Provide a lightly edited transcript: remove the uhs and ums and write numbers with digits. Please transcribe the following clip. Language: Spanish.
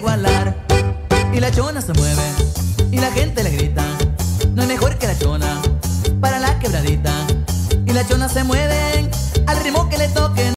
igualar. Y la chona se mueve y la gente le grita: no hay mejor que la chona para la quebradita. Y la chona se mueve al ritmo que le toquen.